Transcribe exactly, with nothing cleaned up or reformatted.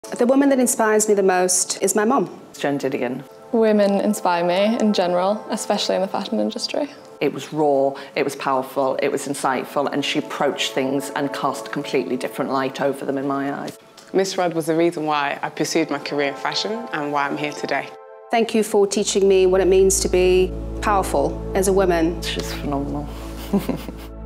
The woman that inspires me the most is my mum. Jen Didion. Women inspire me in general, especially in the fashion industry. It was raw, it was powerful, it was insightful, and she approached things and cast a completely different light over them in my eyes. Miss Rudd was the reason why I pursued my career in fashion and why I'm here today. Thank you for teaching me what it means to be powerful as a woman. She's phenomenal.